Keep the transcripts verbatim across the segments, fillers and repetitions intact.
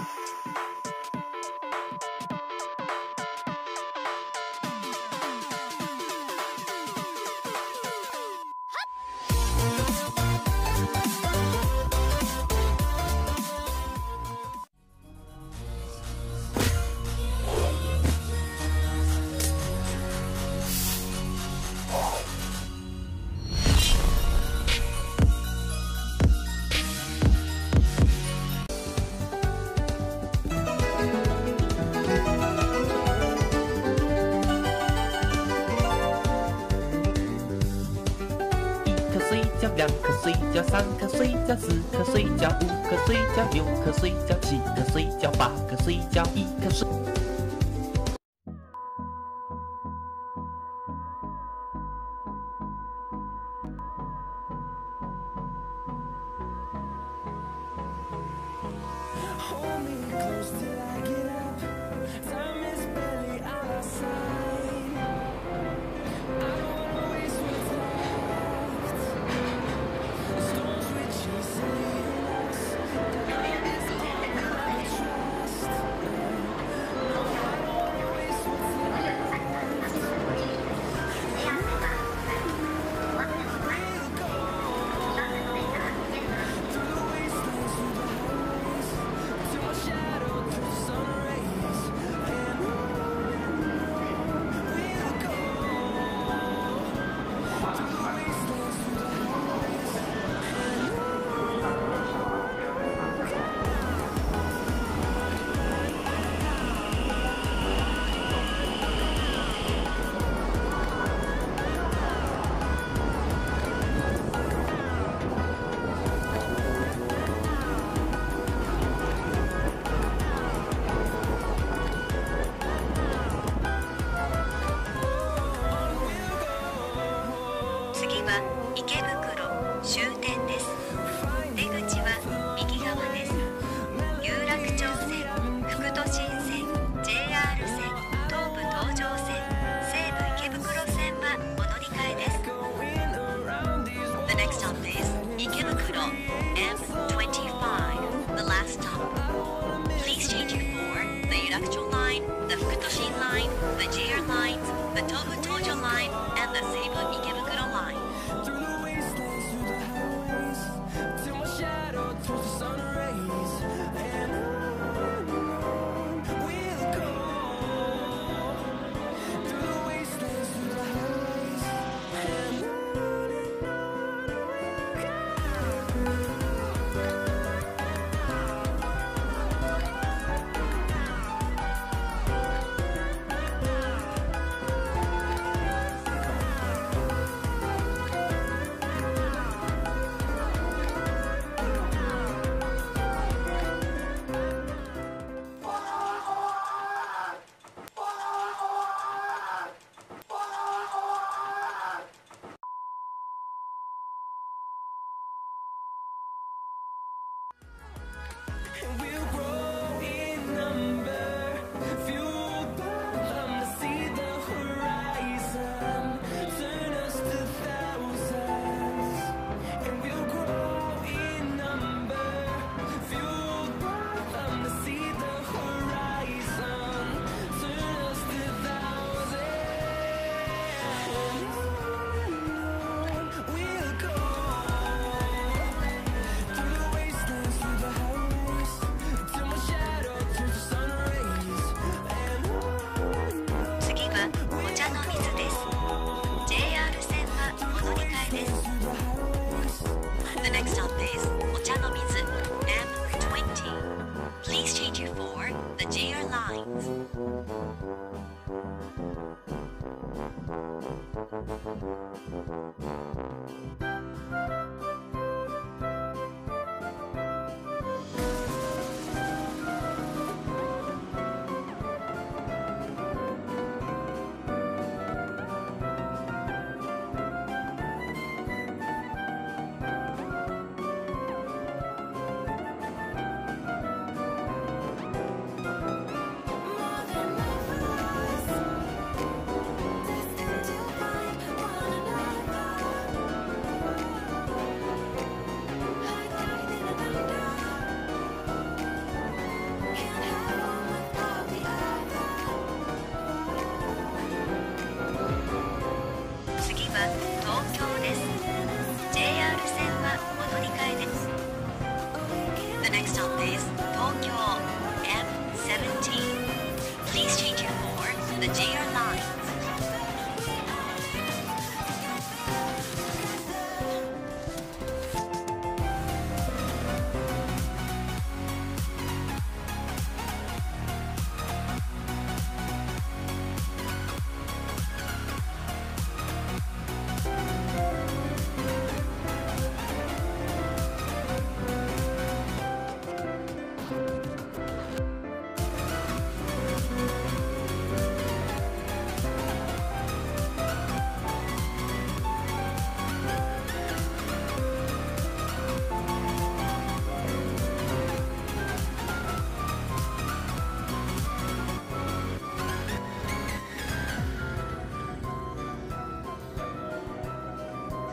两颗睡觉，三颗睡觉，四颗睡觉，五颗睡觉，六颗睡觉，七颗睡觉，八颗睡觉，一颗睡。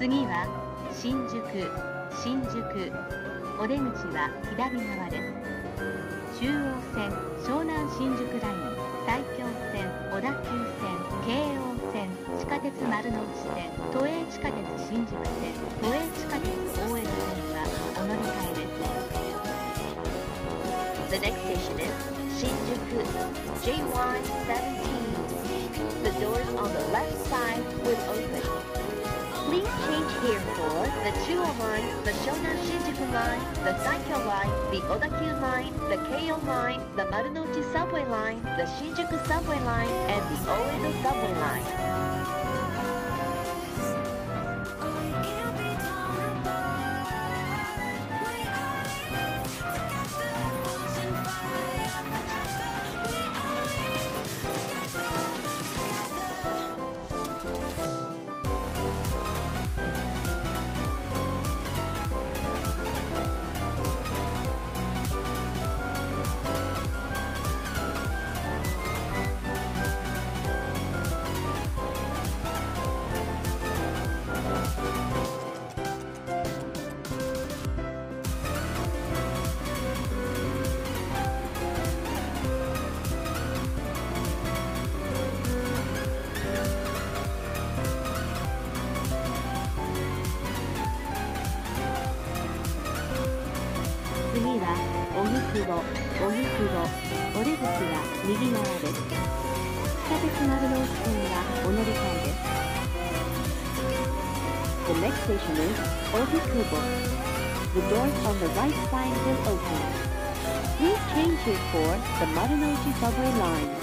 次は新宿、新宿。お出口は左側です。中央線、湘南新宿ライン、埼京線、小田急線、京王線、地下鉄丸の内線、都営地下鉄新宿線、都営地下鉄大江戸線はお乗り換えです。The next station is Shinjuku, J Y seventeen. The doors on the left side will open. Please change here for the Chuo Line, the Shonan Shinjuku Line, the Saikyo Line, the Odakyu Line, the Keio Line, the Marunouchi Subway Line, the Shinjuku Subway Line, and the Oedo Subway Line.おふくろ、おふくろ、お出口は右側です。地下鉄丸の内線はお乗り換えです。The next station is Ofukubo. The doors on the right side will open. Please change here for the Marunouchi subway line.